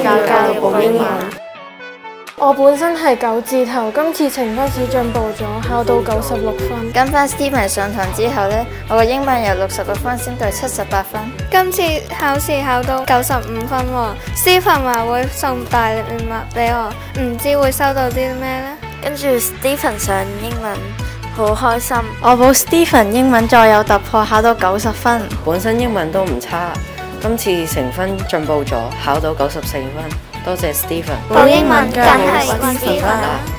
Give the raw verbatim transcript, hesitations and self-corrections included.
教教育部英文。 我本身係九字頭，今次呈分試進步咗，考到九十六分。 跟翻 Stephen 上堂之後呢，我個英文由六十六分升到七十八分。 今次考試考到九十五分喎。Stephen 話會送大禮物俾我，唔知會收到啲咩呢？ 跟住 Stephen 上英文好開心。 我報 Stephen 英文再有突破，考到九十分。 本身英文都唔差，今次成分進步咗，考到九十四分。多謝 Stephen。 報英文梗係揾 Stephen 啦。